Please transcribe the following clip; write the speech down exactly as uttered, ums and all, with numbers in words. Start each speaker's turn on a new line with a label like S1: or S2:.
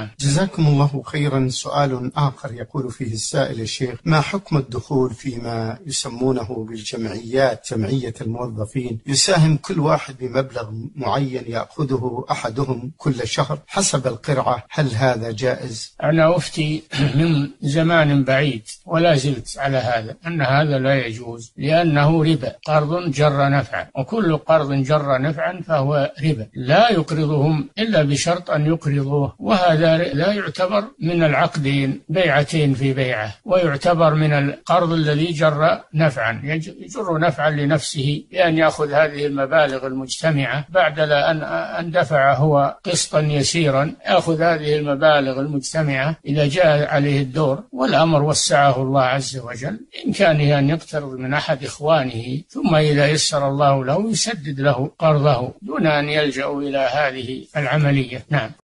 S1: نعم.
S2: جزاكم الله خيرا. سؤال آخر يقول فيه السائل: الشيخ، ما حكم الدخول فيما يسمونه بالجمعيات، جمعية الموظفين، يساهم كل واحد بمبلغ معين يأخذه أحدهم كل شهر حسب القرعة، هل هذا جائز؟
S1: أنا أفتي من زمان بعيد ولا زلت على هذا، أن هذا لا يجوز، لأنه ربا، قرض جر نفعا، وكل قرض جر نفعا فهو ربا، لا يقرضهم إلا بشرط أن يقرضوه، وهذا لا يعتبر من العقدين، بيعتين في بيعة، ويعتبر من القرض الذي جر نفعا، يجر نفعا لنفسه بأن يأخذ هذه المبالغ المجتمعة بعد أن أن دفع هو قسطا يسيرا، يأخذ هذه المبالغ المجتمعة إذا جاء عليه الدور، والأمر وسعه الله عز وجل، بإمكانه أن يقترض من أحد إخوانه، ثم إذا يسر الله له يسدد له قرضه دون أن يلجأ إلى هذه العملية. نعم.